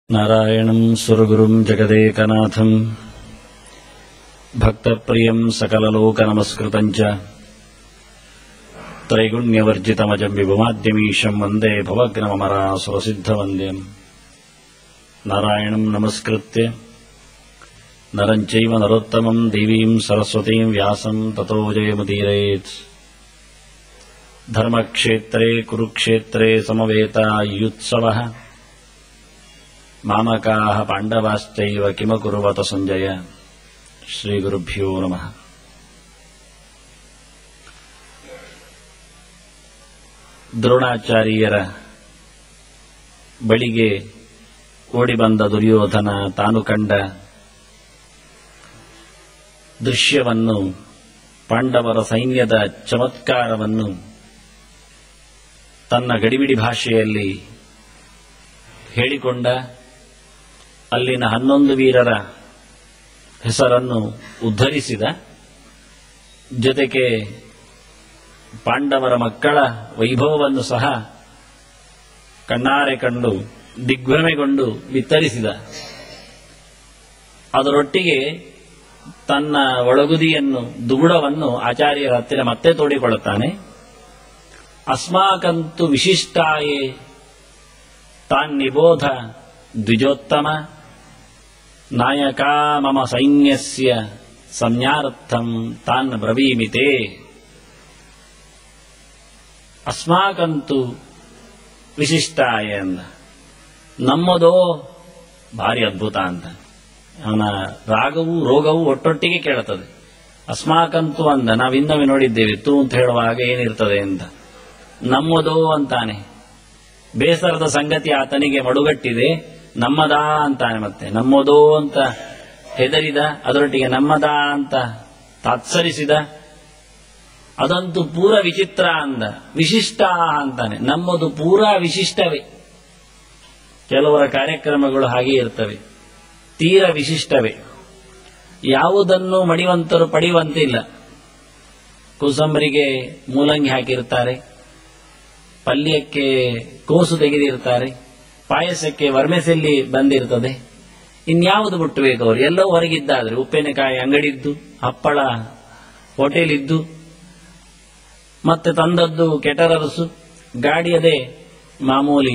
ನಾರಾಯಣಂ ಸುರಗುರುಂ ಜಗದೇಕನಾಥಂ ಭಕ್ತಪ್ರಿಯಂ ಸಕಲಲೋಕನಮಸ್ಕೃತಂಚ ತ್ರೈಗುಣ್ಯವರ್ಜಿತಮಜಂ ವಿಭುಮಾದ್ಯಮೀಶಂ ವಂದೇ ಭವಗ್ನಮರಾಸುರಸಿದ್ಧವಂದ್ಯಂ ನಾರಾಯಣಂ ನಮಸ್ಕೃತ್ಯ ನರಂ ಚೈವ ನರೋತ್ತಮಂ ದೇವೀಂ ಸರಸ್ವತೀಂ ವ್ಯಾಸಂ ತತೋ ಜಯಮುದೀರಯೇತ್. ಧರ್ಮಕ್ಷೇತ್ರೇ ಕುರುಕ್ಷೇತ್ರೇ ಸಮವೇತಾಯುತ್ಸವಃ ಮಾಮಕಾಃ ಪಾಂಡವಾಶ್ಚೈವ ಕಿಮಕುರ್ವತ ಸಂಜಯ. ಶ್ರೀಗುರುಭ್ಯೋ ನಮಃ. ದ್ರೋಣಾಚಾರ್ಯರ ಬಳಿಗೆ ಓಡಿಬಂದ ದುರ್ಯೋಧನ ತಾನು ಕಂಡ ದೃಶ್ಯವನ್ನು, ಪಾಂಡವರ ಸೈನ್ಯದ ಚಮತ್ಕಾರವನ್ನು ತನ್ನ ಗಡಿಬಿಡಿ ಭಾಷೆಯಲ್ಲಿ ಹೇಳಿಕೊಂಡ. ಅಲ್ಲಿನ 11 ವೀರರ ಹೆಸರನ್ನು ಉದ್ಧರಿಸಿದ. ಜೊತೆಗೆ ಪಾಂಡವರ ಮಕ್ಕಳ ವೈಭವವನ್ನು ಸಹ ಕಣ್ಣಾರೆ ಕಂಡು ದಿಗ್ಭ್ರಮೆಗೊಂಡು ಬಿತ್ತರಿಸಿದ. ಅದರೊಟ್ಟಿಗೆ ತನ್ನ ಒಳಗುದಿಯನ್ನು, ದುಗುಡವನ್ನು ಆಚಾರ್ಯರ ಹತ್ತಿರ ಮತ್ತೆ ತೋಡಿಕೊಳ್ಳುತ್ತಾನೆ. ಅಸ್ಮಾಕಂತು ವಿಶಿಷ್ಟಾಯೇ ತಾನ್ನಿಬೋಧ ದ್ವಿಜೋತ್ತಮ ನಾಯಕ ಮಮ ಸೈನ್ಯಸ್ಯ ಸಂಜ್ಞಾರ್ಥಂ ತಾನ್ ಬ್ರವೀಮಿತೆ. ಅಸ್ಮಾಕಂತು ವಿಶಿಷ್ಟಾಯ ಅಂದ. ನಮ್ಮದೋ ಭಾರಿ ಅದ್ಭುತ ಅಂತ. ಅವನ ರಾಗವೂ ರೋಗವೂ ಒಟ್ಟೊಟ್ಟಿಗೆ ಕೇಳುತ್ತದೆ. ಅಸ್ಮಾಕಂತು ಅಂದ. ನಾವಿನ್ನೊಮ್ಮೆ ನೋಡಿದ್ದೇವೆ ತು ಅಂತ ಹೇಳುವಾಗ ಏನಿರ್ತದೆ ಅಂತ. ನಮ್ಮದೋ ಅಂತಾನೆ. ಬೇಸರದ ಸಂಗತಿ ಆತನಿಗೆ ಮಡುಗಟ್ಟಿದೆ. ನಮ್ಮದಾ ಅಂತಾನೆ. ಮತ್ತೆ ನಮ್ಮದೋ ಅಂತ ಹೆದರಿದ. ಅದರೊಟ್ಟಿಗೆ ನಮ್ಮದಾ ಅಂತ ತಾತ್ಸರಿಸಿದ. ಅದಂತೂ ಪೂರ ವಿಚಿತ್ರ ಅಂದ. ವಿಶಿಷ್ಟ ಅಂತಾನೆ. ನಮ್ಮದು ಪೂರಾ ವಿಶಿಷ್ಟವೇ. ಕೆಲವರ ಕಾರ್ಯಕ್ರಮಗಳು ಹಾಗೆ ಇರ್ತವೆ, ತೀರ ವಿಶಿಷ್ಟವೇ. ಯಾವುದನ್ನು ಮಡಿವಂತರು ಪಡೆಯುವಂತಿಲ್ಲ. ಕೋಸಂಬರಿಗೆ ಮೂಲಂಗಿ ಹಾಕಿರ್ತಾರೆ, ಪಲ್ಯಕ್ಕೆ ಕೋಸು ತೆಗೆದಿರ್ತಾರೆ, ಪಾಯಸಕ್ಕೆ ವರ್ಮೆಸೆಲ್ಲಿ ಬಂದಿರ್ತದೆ. ಇನ್ಯಾವುದು ಬಿಟ್ಟಬೇಕು ಅವರು? ಎಲ್ಲವೂ ಹೊರಗಿದ್ದಾದ್ರೆ ಉಪ್ಪಿನಕಾಯಿ ಅಂಗಡಿದ್ದು, ಹಪ್ಪಳ ಹೋಟೆಲ್ ಇದ್ದು, ಮತ್ತೆ ತಂದದ್ದು ಕೆಟರರಸು, ಗಾಡಿಯದೇ ಮಾಮೂಲಿ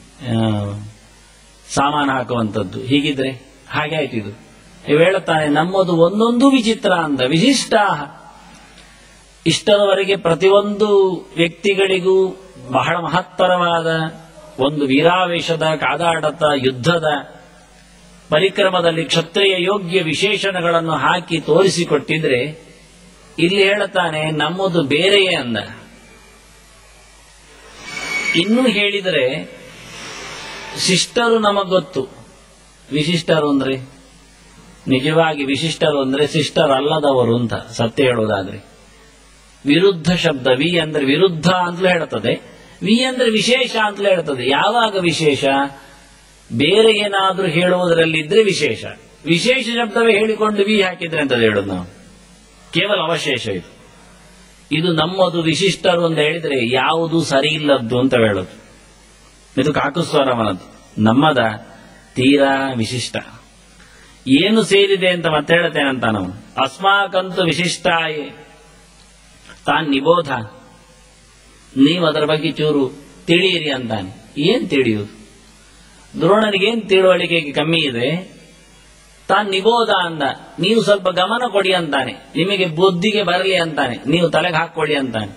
ಸಾಮಾನು ಹಾಕುವಂಥದ್ದು. ಹೀಗಿದ್ರೆ ಹಾಗೆ ಆಯ್ತು. ಇದು ಹೇಳುತ್ತಾನೆ ನಮ್ಮದು ಒಂದೊಂದು ವಿಚಿತ್ರ ಅಂದ. ವಿಶಿಷ್ಟ. ಇಷ್ಟರವರೆಗೆ ಪ್ರತಿಯೊಂದು ವ್ಯಕ್ತಿಗಳಿಗೂ ಬಹಳ ಮಹತ್ತರವಾದ ಒಂದು ವೀರಾವೇಶದ, ಕಾದಾಟದ, ಯುದ್ಧದ ಪರಿಕ್ರಮದಲ್ಲಿ ಕ್ಷತ್ರಿಯ ಯೋಗ್ಯ ವಿಶೇಷಣಗಳನ್ನು ಹಾಕಿ ತೋರಿಸಿಕೊಟ್ಟಿದ್ರೆ, ಇಲ್ಲಿ ಹೇಳುತ್ತಾನೆ ನಮ್ಮದು ಬೇರೆಯೇ ಅಂದ. ಇನ್ನೂ ಹೇಳಿದರೆ ಶಿಷ್ಟರು ನಮಗೊತ್ತು. ವಿಶಿಷ್ಟರು ಅಂದ್ರೆ ನಿಜವಾಗಿ ವಿಶಿಷ್ಟರು ಅಂದ್ರೆ ಸಿಸ್ಟರ್ ಅಲ್ಲದವರು ಅಂತ ಸತ್ಯ ಹೇಳುವುದಾದ್ರೆ. ವಿರುದ್ಧ ಶಬ್ದ. ವಿ ಅಂದ್ರೆ ವಿರುದ್ಧ ಅಂತಲೂ ಹೇಳುತ್ತದೆ, ವಿ ಅಂದ್ರೆ ವಿಶೇಷ ಅಂತಲೂ ಹೇಳುತ್ತದೆ. ಯಾವಾಗ ವಿಶೇಷ? ಬೇರೆ ಏನಾದ್ರೂ ಹೇಳುವುದರಲ್ಲಿದ್ರೆ ವಿಶೇಷ. ವಿಶೇಷ ಶಬ್ದವೇ ಹೇಳಿಕೊಂಡು ವಿ ಹಾಕಿದ್ರೆ ಅಂತ ಹೇಳೋದು ನಾವು. ಕೇವಲ ಅವಶೇಷ ಇದು. ಇದು ನಮ್ಮದು ವಿಶಿಷ್ಟರು ಅಂತ ಹೇಳಿದ್ರೆ ಯಾವುದು ಸರಿ ಇಲ್ಲದ್ದು ಅಂತ ಹೇಳೋದು. ಇದು ಕಾಕುಸ್ವರವನದ್ದು. ನಮ್ಮದ ತೀರಾ ವಿಶಿಷ್ಟ. ಏನು ಸೇರಿದೆ ಅಂತ ಮತ್ತೆ ಹೇಳುತ್ತೇನಂತ ನಾವು. ಅಸ್ಮಾಕಂತು ವಿಶಿಷ್ಟಾಯೇ ತಾನ್ ನಿಬೋಧ. ನೀವು ಅದರ ಬಗ್ಗೆ ಚೂರು ತಿಳಿಯಿರಿ ಅಂತಾನೆ. ಏನ್ ತಿಳಿಯುವುದು? ದ್ರೋಣನಿಗೇನು ತಿಳುವಳಿಕೆ ಕಮ್ಮಿ ಇದೆ. ತಾನ್ ನಿಬೋಧ ಅಂದ. ನೀವು ಸ್ವಲ್ಪ ಗಮನ ಕೊಡಿ ಅಂತಾನೆ. ನಿಮಗೆ ಬುದ್ಧಿಗೆ ಬರಲಿ ಅಂತಾನೆ. ನೀವು ತಲೆಗೆ ಹಾಕೊಳ್ಳಿ ಅಂತಾನೆ.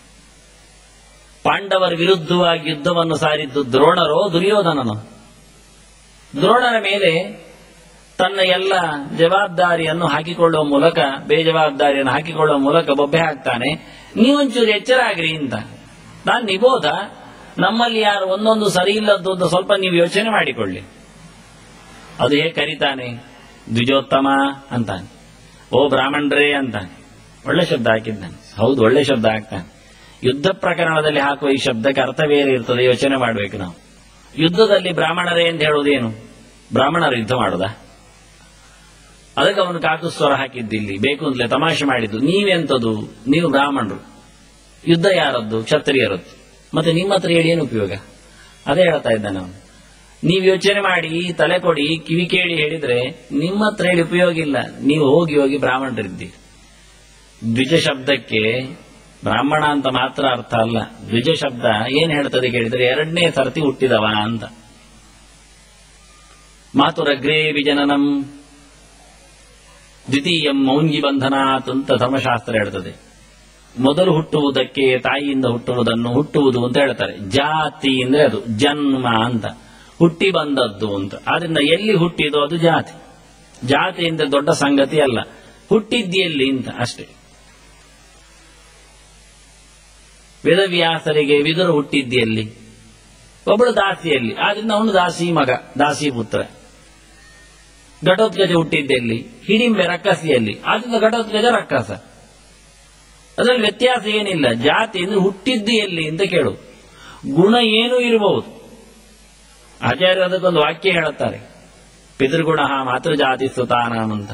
ಪಾಂಡವರ ವಿರುದ್ಧವಾಗಿ ಯುದ್ಧವನ್ನು ಸಾರಿದ್ದು ದ್ರೋಣರೋ ದುರ್ಯೋಧನನೋ? ದ್ರೋಣನ ಮೇಲೆ ತನ್ನ ಎಲ್ಲ ಜವಾಬ್ದಾರಿಯನ್ನು ಹಾಕಿಕೊಳ್ಳುವ ಮೂಲಕ, ಬೇಜವಾಬ್ದಾರಿಯನ್ನು ಹಾಕಿಕೊಳ್ಳುವ ಮೂಲಕ ಬೊಬ್ಬೆ ಹಾಕ್ತಾನೆ. ನೀವೊಂಚೂರು ಎಚ್ಚರ ಆಗ್ರಿ ಅಂತ. ನಾನು ನಿಬೋಧ. ನಮ್ಮಲ್ಲಿ ಯಾರು ಒಂದೊಂದು ಸರಿ ಇಲ್ಲದ್ದು ಅಂತ ಸ್ವಲ್ಪ ನೀವು ಯೋಚನೆ ಮಾಡಿಕೊಳ್ಳಿ. ಅದು ಹೇಗೆ ಕರೀತಾನೆ? ದ್ವಿಜೋತ್ತಮ ಅಂತಾನೆ. ಓ ಬ್ರಾಹ್ಮಣರೇ ಅಂತಾನೆ. ಒಳ್ಳೆ ಶಬ್ದ ಹಾಕಿದ್ದಾನೆ. ಹೌದು, ಒಳ್ಳೆ ಶಬ್ದ ಹಾಕ್ತಾನೆ. ಯುದ್ಧ ಪ್ರಕರಣದಲ್ಲಿ ಹಾಕುವ ಈ ಶಬ್ದಕ್ಕೆ ಅರ್ಥ ಬೇರೆ ಇರ್ತದೆ. ಯೋಚನೆ ಮಾಡಬೇಕು ನಾವು. ಯುದ್ಧದಲ್ಲಿ ಬ್ರಾಹ್ಮಣರೇ ಅಂತ ಹೇಳುವುದೇನು? ಬ್ರಾಹ್ಮಣರು ಯುದ್ಧ ಮಾಡುವುದಾ? ಅದಕ್ಕೆ ಅವನು ಕಾಕುಸ್ವರ ಹಾಕಿದ್ದಿಲ್ಲಿ. ಬೇಕು ಅಂತಲೇ ತಮಾಷೆ ಮಾಡಿದ್ದು. ನೀವೆಂತದು? ನೀವು ಬ್ರಾಹ್ಮಣರು. ಯುದ್ಧ ಯಾರದ್ದು? ಕ್ಷತ್ರಿಯರದ್ದು. ಮತ್ತೆ ನಿಮ್ಮ ಹತ್ರ ಹೇಳಿ ಏನು ಉಪಯೋಗ? ಅದೇ ಹೇಳ್ತಾ ಇದ್ದಾನೆ ಅವನು. ನೀವು ಯೋಚನೆ ಮಾಡಿ, ತಲೆ ಕೊಡಿ, ಕಿವಿ ಕೇಳಿ ಹೇಳಿದ್ರೆ ನಿಮ್ಮ ಹತ್ರ ಹೇಳಿ ಉಪಯೋಗ ಇಲ್ಲ. ನೀವು ಹೋಗಿ ಹೋಗಿ ಬ್ರಾಹ್ಮಣರಿದ್ದೀರಿ. ದ್ವಿಜ ಶಬ್ದಕ್ಕೆ ಬ್ರಾಹ್ಮಣ ಅಂತ ಮಾತ್ರ ಅರ್ಥ ಅಲ್ಲ. ದ್ವಿಜ ಶಬ್ದ ಏನ್ ಹೇಳ್ತದೆ ಕೇಳಿದ್ರೆ ಎರಡನೇ ಸರ್ತಿ ಹುಟ್ಟಿದವ ಅಂತ. ಮಾತುರಗ್ರೇ ವಿಜನನಂ ದ್ವಿತೀಯಂ ಮೌಂಗಿ ಬಂಧನಾತ್ ಅಂತ ಧರ್ಮಶಾಸ್ತ್ರ ಹೇಳ್ತದೆ. ಮೊದಲು ಹುಟ್ಟುವುದಕ್ಕೆ ತಾಯಿಯಿಂದ ಹುಟ್ಟುವುದನ್ನು ಹುಟ್ಟುವುದು ಅಂತ ಹೇಳ್ತಾರೆ. ಜಾತಿ ಅಂದ್ರೆ ಅದು ಜನ್ಮ ಅಂತ, ಹುಟ್ಟಿ ಬಂದದ್ದು ಅಂತ. ಆದ್ರಿಂದ ಎಲ್ಲಿ ಹುಟ್ಟಿದೋ ಅದು ಜಾತಿ. ಜಾತಿ ಅಂದ್ರೆ ದೊಡ್ಡ ಸಂಗತಿ ಅಲ್ಲ, ಹುಟ್ಟಿದ್ಯೆಲ್ಲಿ ಅಂತ ಅಷ್ಟೇ. ವೇದವ್ಯಾಸರಿಗೆ ವಿದುರ ಹುಟ್ಟಿದ್ಯೆಲ್ಲಿ? ಒಬ್ಬಳು ದಾಸಿಯಲ್ಲಿ, ಆದ್ರಿಂದ ಅವನು ದಾಸಿ ಮಗ, ದಾಸಿ ಪುತ್ರ. ಘಟೋತ್ಕಚ ಹುಟ್ಟಿದ್ದೆಲ್ಲಿ? ಹಿಡಿಂಬೆ ರಕ್ಕಸಿಯಲ್ಲಿ, ಆದ್ರಿಂದ ಘಟೋತ್ಕಚ ರಕ್ಕಸ. ಅದರಲ್ಲಿ ವ್ಯತ್ಯಾಸ ಏನಿಲ್ಲ. ಜಾತಿ ಅಂದ್ರೆ ಹುಟ್ಟಿದ್ದು ಎಲ್ಲಿ ಅಂತ ಕೇಳು. ಗುಣ ಏನೂ ಇರಬಹುದು. ಆಚಾರ್ಯರು ಅದಕ್ಕೊಂದು ವಾಕ್ಯ ಹೇಳುತ್ತಾರೆ, ಪಿತೃಗುಣ ಮಾತೃಜಾತಿ ಸುತಾನಾಂ ಅಂತ.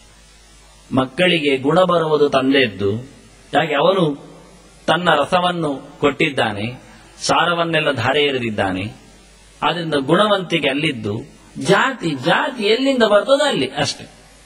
ಮಕ್ಕಳಿಗೆ ಗುಣ ಬರುವುದು ತಂದೆದ್ದು. ಯಾಕೆ? ಅವನು ತನ್ನ ರಸವನ್ನು ಕೊಟ್ಟಿದ್ದಾನೆ, ಸಾರವನ್ನೆಲ್ಲ ಧಾರೆ ಎರೆದಿದ್ದಾನೆ. ಆದ್ರಿಂದ ಗುಣವಂತಿಕೆ ಅಲ್ಲಿದ್ದು. ಜಾತಿ ಜಾತಿ ಎಲ್ಲಿಂದ ಬರ್ತದೋ ಅಲ್ಲಿ ಅಷ್ಟೆ.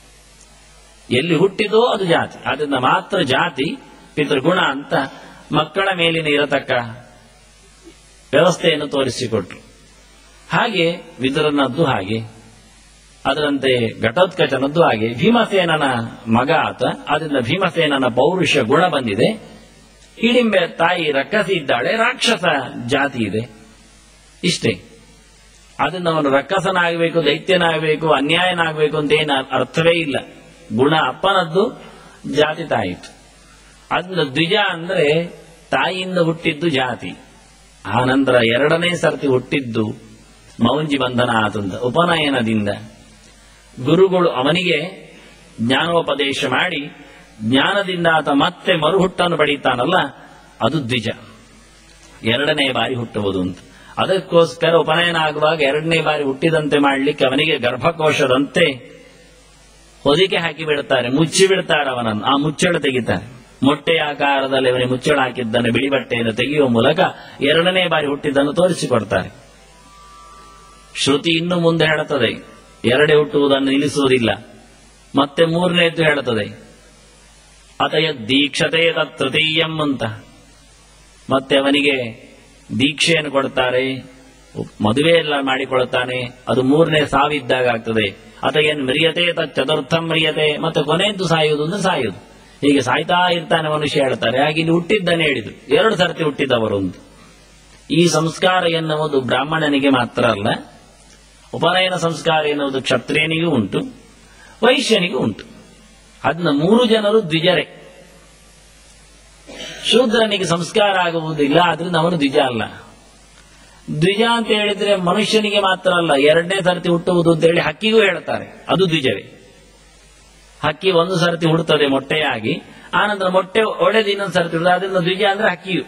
ಎಲ್ಲಿ ಹುಟ್ಟಿದೋ ಅದು ಜಾತಿ. ಆದ್ರಿಂದ ಮಾತ್ರ ಜಾತಿ ಪಿತೃಗುಣ ಅಂತ ಮಕ್ಕಳ ಮೇಲಿನ ಇರತಕ್ಕ ವ್ಯವಸ್ಥೆಯನ್ನು ತೋರಿಸಿಕೊಟ್ರು. ಹಾಗೆ ವಿದುರನದ್ದು ಹಾಗೆ, ಅದರಂತೆ ಘಟೋತ್ಕಚನದ್ದು ಹಾಗೆ. ಭೀಮಸೇನನ ಮಗ ಆತ, ಆದ್ರಿಂದ ಭೀಮಸೇನನ ಪೌರುಷ ಗುಣ ಬಂದಿದೆ. ಹಿಡಿಂಬೆ ತಾಯಿ ರಕ್ಕಸಿ ಇದ್ದಾಳೆ, ರಾಕ್ಷಸ ಜಾತಿ ಇದೆ. ಇಷ್ಟೇ. ಅದನ್ನು ಅವನು ರಕ್ಕಸನಾಗಬೇಕು, ದೈತ್ಯನಾಗಬೇಕು, ಅನ್ಯಾಯನಾಗಬೇಕು ಅಂತ ಏನು ಅರ್ಥವೇ ಇಲ್ಲ. ಗುಣ ಅಪ್ಪನದ್ದು, ಜಾತಿ ತಾಯಿತು. ಅದನ್ನ ದ್ವಿಜ ಅಂದ್ರೆ ತಾಯಿಯಿಂದ ಹುಟ್ಟಿದ್ದು ಜಾತಿ. ಆ ನಂತರ ಎರಡನೇ ಸರ್ತಿ ಹುಟ್ಟಿದ್ದು ಮೌಂಜಿ ಬಂಧನ ಆತಂದ, ಉಪನಯನದಿಂದ. ಗುರುಗಳು ಅವನಿಗೆ ಜ್ಞಾನೋಪದೇಶ ಮಾಡಿ ಜ್ಞಾನದಿಂದ ಆತ ಮತ್ತೆ ಮರುಹುಟ್ಟನ್ನು ಪಡೀತಾನಲ್ಲ, ಅದು ದ್ವಿಜ. ಎರಡನೇ ಬಾರಿ ಹುಟ್ಟುವುದು ಅಂತ. ಅದಕ್ಕೋಸ್ಕರ ಉಪನಯನ ಆಗುವಾಗ ಎರಡನೇ ಬಾರಿ ಹುಟ್ಟಿದಂತೆ ಮಾಡಲಿಕ್ಕೆ ಅವನಿಗೆ ಗರ್ಭಕೋಶದಂತೆ ಹೊದಿಕೆ ಹಾಕಿ ಬಿಡುತ್ತಾರೆ, ಮುಚ್ಚಿ ಬಿಡ್ತಾರೆ ಅವನನ್ನು. ಆ ಮುಚ್ಚಳ ತೆಗಿತಾರೆ. ಮೊಟ್ಟೆಯ ಆಕಾರದಲ್ಲಿ ಅವನಿಗೆ ಮುಚ್ಚಳ ಹಾಕಿದ್ದನ್ನು ಬಿಳಿ ಬಟ್ಟೆಯನ್ನು ತೆಗೆಯುವ ಮೂಲಕ ಎರಡನೇ ಬಾರಿ ಹುಟ್ಟಿದ್ದನ್ನು ತೋರಿಸಿಕೊಡ್ತಾರೆ. ಶ್ರುತಿ ಇನ್ನು ಮುಂದೆ ಹೇಳುತ್ತದೆ, ಎರಡೇ ಹುಟ್ಟುವುದನ್ನು ನಿಲ್ಲಿಸುವುದಿಲ್ಲ. ಮತ್ತೆ ಮೂರನೇದ್ದು ಹೇಳುತ್ತದೆ, ಅತಯ ದೀಕ್ಷತೆ ತೃತೀಯಂ ಅಂತ. ಮತ್ತೆ ಅವನಿಗೆ ದೀಕ್ಷೆಯನ್ನು ಕೊಡ್ತಾರೆ, ಮದುವೆ ಎಲ್ಲ ಮಾಡಿಕೊಳ್ತಾನೆ. ಅದು ಮೂರನೇ ಸಾವಿದ್ದಾಗ ಆಗ್ತದೆ. ಅತಯನ್ ಮ್ರಿಯತೆ ಚತುರ್ಥಂ ಮ್ರಿಯತೆ. ಮತ್ತೆ ಕೊನೆಯದ್ದು ಸಾಯುವುದು ಅಂದ್ರೆ ಸಾಯುವುದು. ಹೀಗೆ ಸಾಯ್ತಾ ಇರ್ತಾನೆ ಮನುಷ್ಯ ಹೇಳ್ತಾರೆ. ಹಾಗೆ ಇಲ್ಲಿ ಹುಟ್ಟಿದ್ದನ್ನು ಹೇಳಿದ್ರು, ಎರಡು ಸರ್ತಿ ಹುಟ್ಟಿದವರು ಅಂತ. ಈ ಸಂಸ್ಕಾರ ಎನ್ನುವುದು ಬ್ರಾಹ್ಮಣನಿಗೆ ಮಾತ್ರ ಅಲ್ಲ, ಉಪನಯನ ಸಂಸ್ಕಾರ ಎನ್ನುವುದು ಕ್ಷತ್ರಿಯನಿಗೂ ಉಂಟು, ವೈಶ್ಯನಿಗೂ ಉಂಟು. ಅದನ್ನ ಮೂರು ಜನರು ದ್ವಿಜರೇ. ಶೂದ್ರನಿಗೆ ಸಂಸ್ಕಾರ ಆಗುವುದಿಲ್ಲ, ಆದ್ರಿಂದ ಅವನು ದ್ವಿಜ ಅಲ್ಲ. ದ್ವಿಜ ಅಂತ ಹೇಳಿದ್ರೆ ಮನುಷ್ಯನಿಗೆ ಮಾತ್ರ ಅಲ್ಲ, ಎರಡನೇ ಸರ್ತಿ ಹುಟ್ಟುವುದು ಅಂತ ಹೇಳಿ ಹಕ್ಕಿಗೂ ಹೇಳ್ತಾರೆ, ಅದು ದ್ವಿಜವೇ. ಹಕ್ಕಿ ಒಂದು ಸರ್ತಿ ಹುಡ್ತದೆ ಮೊಟ್ಟೆಯಾಗಿ, ಆನಂತರ ಮೊಟ್ಟೆ ಒಡೆದು ಇನ್ನೊಂದು ಸರ್ತಿ ಹುಡುತ್ತದೆ, ಅದರಿಂದ ದ್ವಿಜ ಅಂದ್ರೆ ಹಕ್ಕಿಯು.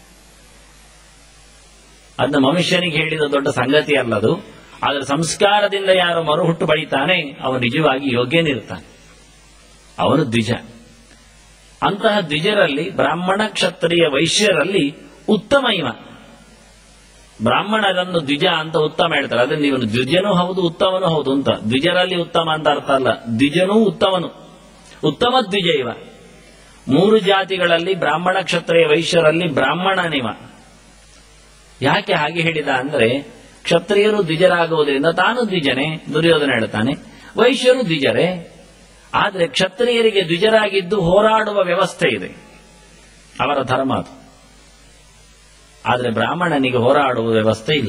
ಅದನ್ನ ಮನುಷ್ಯನಿಗೆ ಹೇಳಿದ ದೊಡ್ಡ ಸಂಗತಿ ಅಲ್ಲದು. ಆದರೆ ಸಂಸ್ಕಾರದಿಂದ ಯಾರು ಮರುಹುಟ್ಟು ಪಡಿತಾನೆ ಅವನು ನಿಜವಾಗಿ ಯೋಗ್ಯನಿರ್ತಾನೆ, ಅವನು ದ್ವಿಜ. ಅಂತಹ ದ್ವಿಜರಲ್ಲಿ ಬ್ರಾಹ್ಮಣ ಕ್ಷತ್ರಿಯ ವೈಶ್ಯರಲ್ಲಿ ಉತ್ತಮ ಇವ. ಬ್ರಾಹ್ಮಣರನ್ನು ದ್ವಿಜ ಅಂತ ಉತ್ತಮ ಹೇಳ್ತಾರೆ. ಅದರಿಂದ ಇವನು ದ್ವಿಜನೂ ಹೌದು ಉತ್ತಮನೂ ಹೌದು ಅಂತ. ದ್ವಿಜರಲ್ಲಿ ಉತ್ತಮ ಅಂತ ಅರ್ಥ ಅಲ್ಲ, ದ್ವಿಜನೂ ಉತ್ತಮನು, ಉತ್ತಮ ದ್ವಿಜ ಇವ. ಮೂರು ಜಾತಿಗಳಲ್ಲಿ ಬ್ರಾಹ್ಮಣ ಕ್ಷತ್ರಿಯ ವೈಶ್ಯರಲ್ಲಿ ಬ್ರಾಹ್ಮಣನಿವ. ಯಾಕೆ ಹಾಗೆ ಹೇಳಿದ ಅಂದ್ರೆ, ಕ್ಷತ್ರಿಯರು ದ್ವಿಜರಾಗುವುದರಿಂದ ತಾನು ದ್ವಿಜನೇ, ದುರ್ಯೋಧನ ಹೇಳ್ತಾನೆ. ವೈಶ್ಯರು ದ್ವಿಜರೇ, ಆದರೆ ಕ್ಷತ್ರಿಯರಿಗೆ ದ್ವಿಜರಾಗಿದ್ದು ಹೋರಾಡುವ ವ್ಯವಸ್ಥೆ ಇದೆ, ಅವರ ಧರ್ಮ ಅದು. ಆದರೆ ಬ್ರಾಹ್ಮಣನಿಗೆ ಹೋರಾಡುವ ವ್ಯವಸ್ಥೆ ಇಲ್ಲ.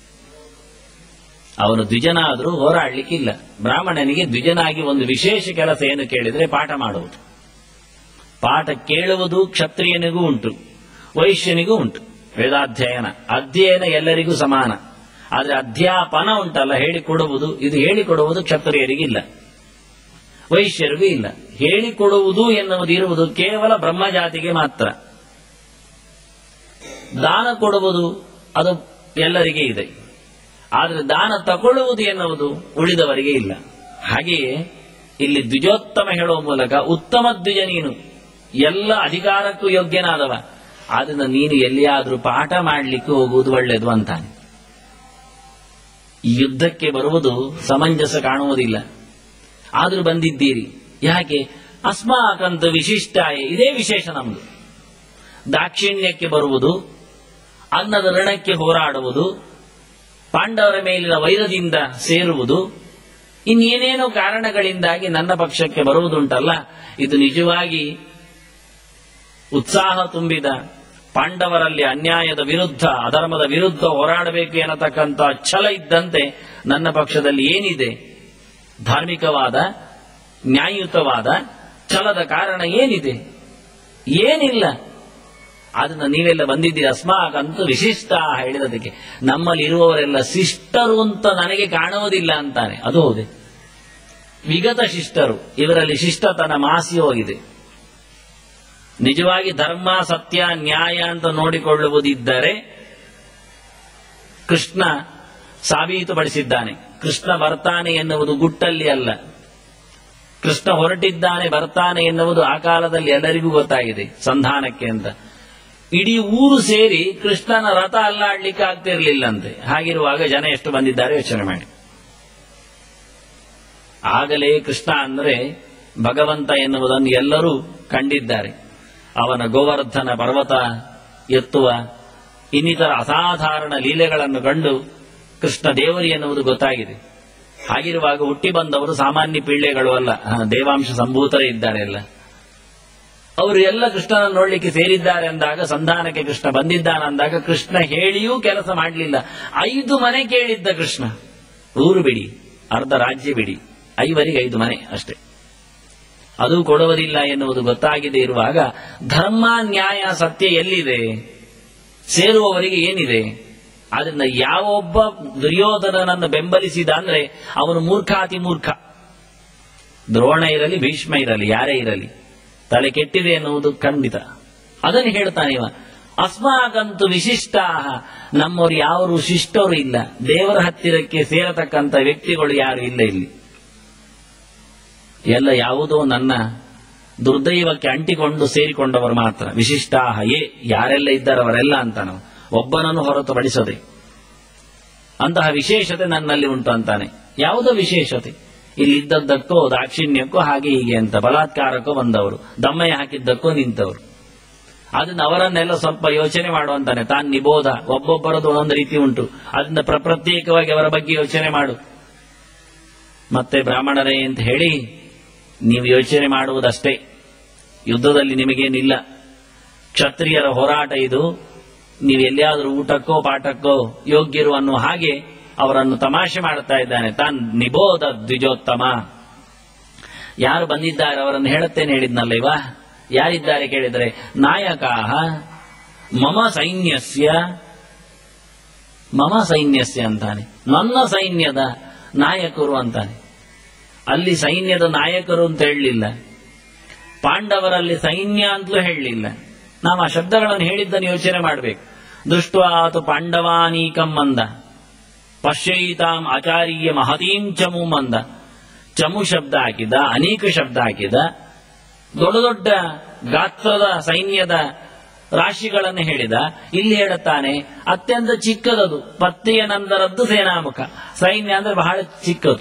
ಅವನು ದ್ವಿಜನಾದರೂ ಹೋರಾಡಲಿಕ್ಕಿಲ್ಲ. ಬ್ರಾಹ್ಮಣನಿಗೆ ದ್ವಿಜನಾಗಿ ಒಂದು ವಿಶೇಷ ಕೆಲಸ ಏನು ಕೇಳಿದರೆ ಪಾಠ ಮಾಡುವುದು. ಪಾಠ ಕೇಳುವುದು ಕ್ಷತ್ರಿಯನಿಗೂ ಉಂಟು, ವೈಶ್ಯನಿಗೂ ಉಂಟು. ವೇದಾಧ್ಯಯನ ಅಧ್ಯಯನ ಎಲ್ಲರಿಗೂ ಸಮಾನ. ಆದರೆ ಅಧ್ಯಾಪನ ಉಂಟಲ್ಲ, ಹೇಳಿಕೊಡುವುದು, ಇದು ಹೇಳಿಕೊಡುವುದು ಕ್ಷತ್ರಿಯರಿಗಿಲ್ಲ, ವೈಶ್ಯರಿಗೂ ಇಲ್ಲ. ಹೇಳಿಕೊಡುವುದು ಎನ್ನುವುದು ಇರುವುದು ಕೇವಲ ಬ್ರಹ್ಮಜಾತಿಗೆ ಮಾತ್ರ. ದಾನ ಕೊಡುವುದು ಅದು ಎಲ್ಲರಿಗೆ ಇದೆ, ಆದರೆ ದಾನ ತಗೊಳ್ಳುವುದು ಎನ್ನುವುದು ಉಳಿದವರಿಗೆ ಇಲ್ಲ. ಹಾಗೆಯೇ ಇಲ್ಲಿ ದ್ವಿಜೋತ್ತಮ ಹೇಳುವ ಮೂಲಕ ಉತ್ತಮ ದ್ವಿಜ ನೀನು, ಎಲ್ಲ ಅಧಿಕಾರಕ್ಕೂ ಯೋಗ್ಯನಾದವ, ಆದ್ದರಿಂದ ನೀನು ಎಲ್ಲಿಯಾದರೂ ಪಾಠ ಮಾಡಲಿಕ್ಕೆ ಹೋಗುವುದು ಒಳ್ಳೆಯದು ಅಂತಾನೆ. ಈ ಯುದ್ಧಕ್ಕೆ ಬರುವುದು ಸಮಂಜಸ ಕಾಣುವುದಿಲ್ಲ. ಆದರೂ ಬಂದಿದ್ದೀರಿ ಯಾಕೆ? ಅಸ್ಮಾಕಂತ ವಿಶಿಷ್ಟಾಯ, ಇದೇ ವಿಶೇಷ ನಮ್ಮದು. ದಾಕ್ಷಿಣ್ಯಕ್ಕೆ ಬರುವುದು, ಅನ್ನದ ಋಣಕ್ಕೆ ಹೋರಾಡುವುದು, ಪಾಂಡವರ ಮೇಲಿನ ವೈರದಿಂದ ಸೇರುವುದು, ಇನ್ನೇನೇನೋ ಕಾರಣಗಳಿಂದಾಗಿ ನನ್ನ ಪಕ್ಷಕ್ಕೆ ಬರುವುದುಂಟಲ್ಲ, ಇದು ನಿಜವಾಗಿ ಉತ್ಸಾಹ ತುಂಬಿದ, ಪಾಂಡವರಲ್ಲಿ ಅನ್ಯಾಯದ ವಿರುದ್ಧ, ಅಧರ್ಮದ ವಿರುದ್ಧ ಹೋರಾಡಬೇಕು ಎನ್ನತಕ್ಕಂಥ ಛಲ ಇದ್ದಂತೆ ನನ್ನ ಪಕ್ಷದಲ್ಲಿ ಏನಿದೆ? ಧಾರ್ಮಿಕವಾದ, ನ್ಯಾಯಯುತವಾದ ಛಲದ ಕಾರಣ ಏನಿದೆ? ಏನಿಲ್ಲ. ಅದನ್ನ ನೀವೆಲ್ಲ ಬಂದಿದ್ದೀರಿ. ಅಸ್ಮಾಕಂತೂ ವಿಶಿಷ್ಟ ಹೇಳಿದದಕ್ಕೆ ನಮ್ಮಲ್ಲಿ ಇರುವವರೆಲ್ಲ ಶಿಷ್ಟರು ಅಂತ ನನಗೆ ಕಾಣುವುದಿಲ್ಲ ಅಂತಾನೆ. ಅದು ಹೌದೇ? ವಿಗತ ಶಿಷ್ಟರು, ಇವರಲ್ಲಿ ಶಿಷ್ಟತನ ಮಾಸಿ ಹೋಗಿದೆ. ನಿಜವಾಗಿ ಧರ್ಮ, ಸತ್ಯ, ನ್ಯಾಯ ಅಂತ ನೋಡಿಕೊಳ್ಳುವುದಿದ್ದರೆ ಕೃಷ್ಣ ಸಾಬೀತುಪಡಿಸಿದ್ದಾನೆ. ಕೃಷ್ಣ ಬರ್ತಾನೆ ಎನ್ನುವುದು ಗುಟ್ಟಲ್ಲಿ ಅಲ್ಲ, ಕೃಷ್ಣ ಹೊರಟಿದ್ದಾನೆ ಬರ್ತಾನೆ ಎನ್ನುವುದು ಆ ಕಾಲದಲ್ಲಿ ಎಲ್ಲರಿಗೂ ಗೊತ್ತಾಗಿದೆ, ಸಂಧಾನಕ್ಕೆ ಅಂತ. ಇಡೀ ಊರು ಸೇರಿ ಕೃಷ್ಣನ ರಥ ಅಲ್ಲಾಡ್ಲಿಕ್ಕೆ ಆಗ್ತಿರ್ಲಿಲ್ಲಂತೆ. ಹಾಗಿರುವಾಗ ಜನ ಎಷ್ಟು ಬಂದಿದ್ದಾರೆ ಯೋಚನೆ ಮಾಡಿ. ಆಗಲೇ ಕೃಷ್ಣ ಅಂದ್ರೆ ಭಗವಂತ ಎನ್ನುವುದನ್ನು ಎಲ್ಲರೂ ಕಂಡಿದ್ದಾರೆ. ಅವನ ಗೋವರ್ಧನ ಪರ್ವತ ಎತ್ತುವ ಇನ್ನಿತರ ಅಸಾಧಾರಣ ಲೀಲೆಗಳನ್ನು ಕಂಡು ಕೃಷ್ಣ ದೇವರಿ ಎನ್ನುವುದು ಗೊತ್ತಾಗಿದೆ. ಹಾಗಿರುವಾಗ ಹುಟ್ಟಿ ಬಂದವರು ಸಾಮಾನ್ಯ ಪಿಳ್ಳೆಗಳು ಅಲ್ಲ, ದೇವಾಂಶ ಸಂಭೂತರೇ ಇದ್ದಾರೆ ಎಲ್ಲ. ಅವರು ಎಲ್ಲ ಕೃಷ್ಣನ ನೋಡ್ಲಿಕ್ಕೆ ಸೇರಿದ್ದಾರೆ ಅಂದಾಗ, ಸಂಧಾನಕ್ಕೆ ಕೃಷ್ಣ ಬಂದಿದ್ದಾನಂದಾಗ ಕೃಷ್ಣ ಹೇಳಿಯೂ ಕೆಲಸ ಮಾಡಲಿಲ್ಲ. 5 ಮನೆ ಕೇಳಿದ್ದ ಕೃಷ್ಣ. ಊರು ಬಿಡಿ, ಅರ್ಧ ರಾಜ್ಯ ಬಿಡಿ, 5ವರಿಗೆ 5 ಮನೆ ಅಷ್ಟೇ. ಅದು ಕೊಡುವುದಿಲ್ಲ ಎನ್ನುವುದು ಗೊತ್ತಾಗಿದೆ ಇರುವಾಗ ಧರ್ಮ, ನ್ಯಾಯ, ಸತ್ಯ ಎಲ್ಲಿದೆ? ಸೇರುವವರಿಗೆ ಏನಿದೆ? ಅದನ್ನ ಯಾವೊಬ್ಬ ದುರ್ಯೋಧನನನ್ನು ಬೆಂಬಲಿಸಿದ ಅಂದ್ರೆ ಅವನು ಮೂರ್ಖಾತಿ ಮೂರ್ಖ. ದ್ರೋಣ ಇರಲಿ, ಭೀಷ್ಮ ಇರಲಿ, ಯಾರೇ ಇರಲಿ, ತಲೆ ಕೆಟ್ಟಿದೆ ಎನ್ನುವುದು ಖಂಡಿತ. ಅದನ್ನು ಹೇಳ್ತಾನೆ ಇವ. ಅಸ್ಮಾಕಂತೂ ವಿಶಿಷ್ಟ, ನಮ್ಮವರು ಯಾರು ಶಿಷ್ಟರು ಇಲ್ಲ. ದೇವರ ಹತ್ತಿರಕ್ಕೆ ಸೇರತಕ್ಕಂಥ ವ್ಯಕ್ತಿಗಳು ಯಾರು ಇಲ್ಲ ಇಲ್ಲಿ. ಎಲ್ಲ ಯಾವುದೋ ನನ್ನ ದುರ್ದೈವಕ್ಕೆ ಅಂಟಿಕೊಂಡು ಸೇರಿಕೊಂಡವರು ಮಾತ್ರ. ವಿಶಿಷ್ಟಾಹ ಏ, ಯಾರೆಲ್ಲ ಇದ್ದಾರೆ ಅವರೆಲ್ಲ ಅಂತ ನಾವು ಒಬ್ಬನನ್ನು ಹೊರತುಪಡಿಸದೆ ಅಂತಹ ವಿಶೇಷತೆ ನನ್ನಲ್ಲಿ ಉಂಟು ಅಂತಾನೆ. ಯಾವುದೋ ವಿಶೇಷತೆ ಇಲ್ಲಿದ್ದದ್ದಕ್ಕೋ ದಾಕ್ಷಿಣ್ಯಕ್ಕೋ ಹಾಗೆ ಹೀಗೆ ಅಂತ ಬಲಾತ್ಕಾರಕ್ಕೋ ಬಂದವರು, ದಮ್ಮಯ್ಯ ಹಾಕಿದ್ದಕ್ಕೋ ನಿಂತವರು. ಅದನ್ನ ಅವರನ್ನೆಲ್ಲ ಸ್ವಲ್ಪ ಯೋಚನೆ ಮಾಡುವಂತಾನೆ. ತಾನು ನಿಬೋಧ, ಒಬ್ಬೊಬ್ಬರದು ಒಂದೊಂದು ರೀತಿ ಉಂಟು, ಅದನ್ನ ಪ್ರತ್ಯೇಕವಾಗಿ ಅವರ ಬಗ್ಗೆ ಯೋಚನೆ ಮಾಡು. ಮತ್ತೆ ಬ್ರಾಹ್ಮಣರೇ ಅಂತ ಹೇಳಿ ನೀವು ಯೋಚನೆ ಮಾಡುವುದಷ್ಟೇ. ಯುದ್ಧದಲ್ಲಿ ನಿಮಗೇನಿಲ್ಲ. ಕ್ಷತ್ರಿಯರ ಹೋರಾಟ ಇದು. ನೀವು ಎಲ್ಲಿಯಾದರೂ ಊಟಕ್ಕೋ ಪಾಠಕ್ಕೋ ಯೋಗ್ಯರು ಅನ್ನೋ ಹಾಗೆ ಅವರನ್ನು ತಮಾಷೆ ಮಾಡುತ್ತಾ ಇದ್ದಾನೆ. ತಾನ್ ನಿಬೋಧ ದ್ವಿಜೋತ್ತಮ. ಯಾರು ಬಂದಿದ್ದಾರೆ ಅವರನ್ನು ಹೇಳುತ್ತೇನೆ ಹೇಳಿದ್ನಲ್ಲ ಇವ. ಯಾರಿದ್ದಾರೆ ಕೇಳಿದರೆ, ನಾಯಕಾಹ ಮಮ ಸೈನ್ಯಸ್ಯ ಅಂತಾನೆ. ನನ್ನ ಸೈನ್ಯದ ನಾಯಕರು ಅಂತಾನೆ. ಅಲ್ಲಿ ಸೈನ್ಯದ ನಾಯಕರು ಅಂತ ಹೇಳಲಿಲ್ಲ, ಪಾಂಡವರಲ್ಲಿ ಸೈನ್ಯ ಅಂತಲೂ ಹೇಳಲಿಲ್ಲ. ನಾವು ಆ ಶಬ್ದಗಳನ್ನು ಹೇಳಿದ್ದನ್ನು ಯೋಚನೆ ಮಾಡಬೇಕು. ದೃಷ್ಟ್ವಾತು ಪಾಂಡವಾನೀಕಂ ಅಂದ, ಪಶ್ಯೈತಾಂ ಆಚಾರ್ಯ ಮಹತೀಂ ಚಮೂಂ ಅಂದ. ಚಮು ಶಬ್ದ ಹಾಕಿದ, ಅನೇಕ ಶಬ್ದ ಹಾಕಿದ. ದೊಡ್ಡ ದೊಡ್ಡ ಗಾತ್ರದ ಸೈನ್ಯದ ರಾಶಿಗಳನ್ನು ಹೇಳಿದ. ಇಲ್ಲಿ ಹೇಳುತ್ತಾನೆ ಅತ್ಯಂತ ಚಿಕ್ಕದದು, ಪತ್ನಿಯ ನಂತರದ್ದು ಸೇನಾಮುಖ. ಸೈನ್ಯ ಅಂದ್ರೆ ಬಹಳ ಚಿಕ್ಕದು.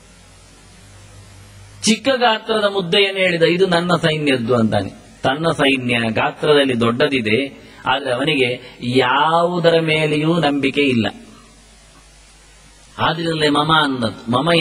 ಚಿಕ್ಕ ಗಾತ್ರದ ಮುದ್ದೆಯನ್ನು ಹೇಳಿದ, ಇದು ನನ್ನ ಸೈನ್ಯದ್ದು ಅಂತಾನೆ. ತನ್ನ ಸೈನ್ಯ ಗಾತ್ರದಲ್ಲಿ ದೊಡ್ಡದಿದೆ, ಆದರೆ ಅವನಿಗೆ ಯಾವುದರ ಮೇಲೆಯೂ ನಂಬಿಕೆ ಇಲ್ಲ. ಆದ್ರಿಂದಲೇ ಮಮ ಅನ್ನದು. ಮಮ